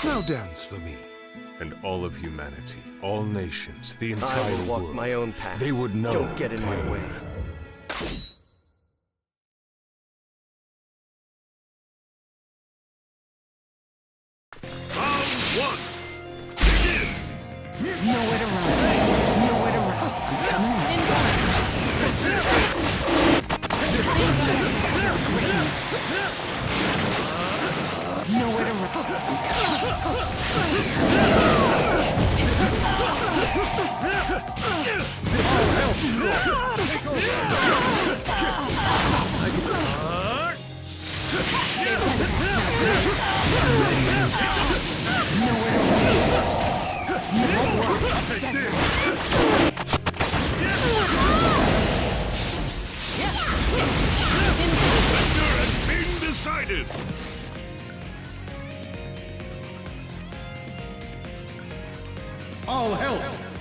Now dance for me. And all of humanity, all nations, the entire I will walk world, my own path. they would know. Don't get in my pain. way. Round one. Begin. Nowhere to run. Nowhere to run. I'm coming out. Nowhere to run. Victor has been decided. All help!